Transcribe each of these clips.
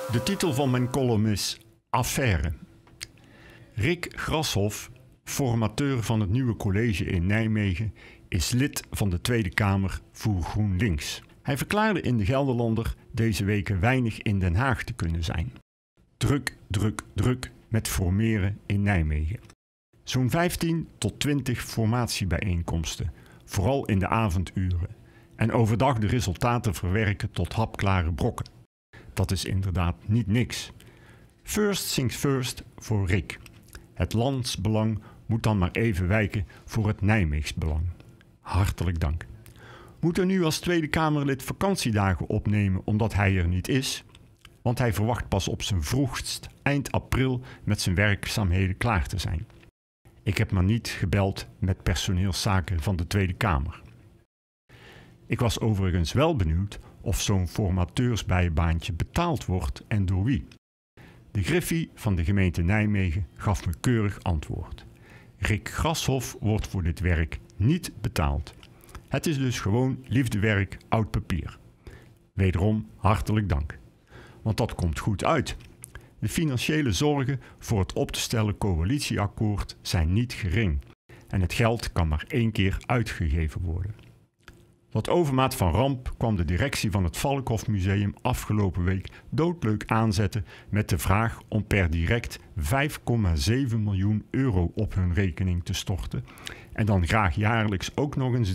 De titel van mijn column is Affaire. Rick Grashoff, formateur van het nieuwe college in Nijmegen, is lid van de Tweede Kamer voor GroenLinks. Hij verklaarde in de Gelderlander deze weken weinig in Den Haag te kunnen zijn. Druk, druk, druk met formeren in Nijmegen. Zo'n 15 tot 20 formatiebijeenkomsten, vooral in de avonduren. En overdag de resultaten verwerken tot hapklare brokken. Dat is inderdaad niet niks. First things first voor Rick. Het landsbelang moet dan maar even wijken voor het Nijmeegs belang. Hartelijk dank. Moet er nu als Tweede Kamerlid vakantiedagen opnemen omdat hij er niet is? Want hij verwacht pas op zijn vroegst eind april met zijn werkzaamheden klaar te zijn. Ik heb maar niet gebeld met personeelszaken van de Tweede Kamer. Ik was overigens wel benieuwd of zo'n formateursbijbaantje betaald wordt en door wie. De Griffie van de gemeente Nijmegen gaf me keurig antwoord. Rick Grashoff wordt voor dit werk niet betaald. Het is dus gewoon liefdewerk oud papier. Wederom hartelijk dank. Want dat komt goed uit. De financiële zorgen voor het op te stellen coalitieakkoord zijn niet gering. En het geld kan maar 1 keer uitgegeven worden. Tot overmaat van ramp kwam de directie van het Valkhof-museum afgelopen week doodleuk aanzetten met de vraag om per direct 5,7 miljoen euro op hun rekening te storten en dan graag jaarlijks ook nog eens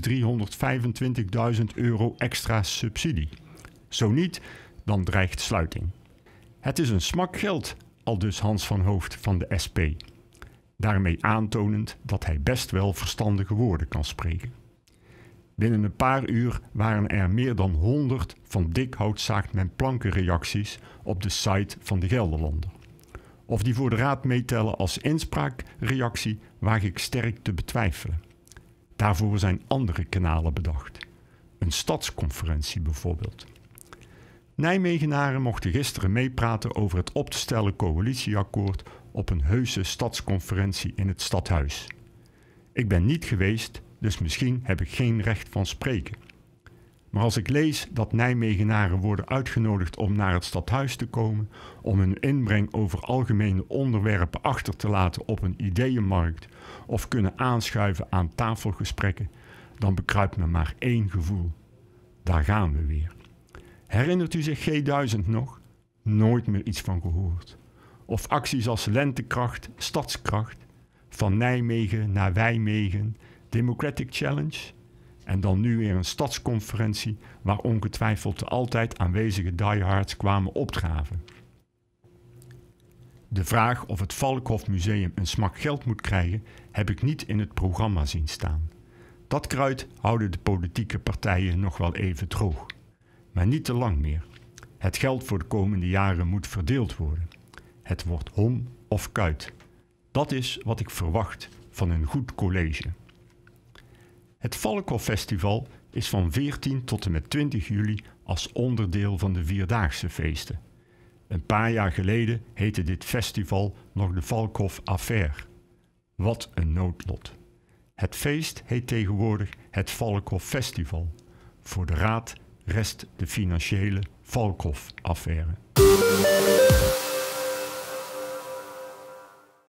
325.000 euro extra subsidie. Zo niet, dan dreigt sluiting. Het is een smak geld, aldus Hans van Hooft van de SP. Daarmee aantonend dat hij best wel verstandige woorden kan spreken. Binnen een paar uur waren er meer dan 100 van dik hout zaagt men planken reacties op de site van de Gelderlander. Of die voor de raad meetellen als inspraakreactie waag ik sterk te betwijfelen. Daarvoor zijn andere kanalen bedacht. Een stadsconferentie bijvoorbeeld. Nijmegenaren mochten gisteren meepraten over het op te stellen coalitieakkoord op een heuse stadsconferentie in het stadhuis. Ik ben niet geweest, dus misschien heb ik geen recht van spreken. Maar als ik lees dat Nijmegenaren worden uitgenodigd om naar het stadhuis te komen, om hun inbreng over algemene onderwerpen achter te laten op een ideeënmarkt of kunnen aanschuiven aan tafelgesprekken, dan bekruipt me maar 1 gevoel. Daar gaan we weer. Herinnert u zich G1000 nog? Nooit meer iets van gehoord. Of acties als Lentekracht, Stadskracht, van Nijmegen naar Wijmegen, Democratic Challenge en dan nu weer een stadsconferentie waar ongetwijfeld de altijd aanwezige diehards kwamen opdraven. De vraag of het Valkhofmuseum een smak geld moet krijgen heb ik niet in het programma zien staan. Dat kruid houden de politieke partijen nog wel even droog. Maar niet te lang meer. Het geld voor de komende jaren moet verdeeld worden. Het wordt hom of kuit. Dat is wat ik verwacht van een goed college. Het Valkhofffestival is van 14 tot en met 20 juli als onderdeel van de Vierdaagse feesten. Een paar jaar geleden heette dit festival nog de Valkhof Affaire. Wat een noodlot. Het feest heet tegenwoordig het Valkhof Festival. Voor de raad rest de financiële Valkhof-affaire.